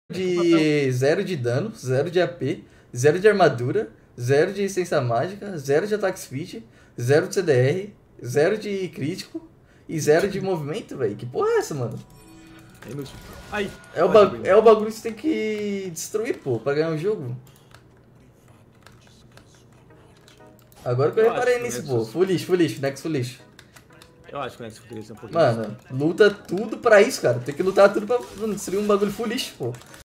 de 0 de dano, 0 de AP, 0 de armadura, 0 de essência mágica, 0 de ataque speed, 0 de CDR, 0 de crítico e 0 de movimento, velho. Que porra é essa, mano? É inútil. Aí. É o bagulho que você tem que destruir, pô, pra ganhar o jogo. Agora que eu Eu reparei acho que o nisso, pô. Nexus- Full lixo, Nex full lixo. Eu acho que o Nexus poderia ser um pouquinho Mano, luta tudo pra isso, cara. Tem que lutar tudo pra destruir um bagulho full lixo, pô.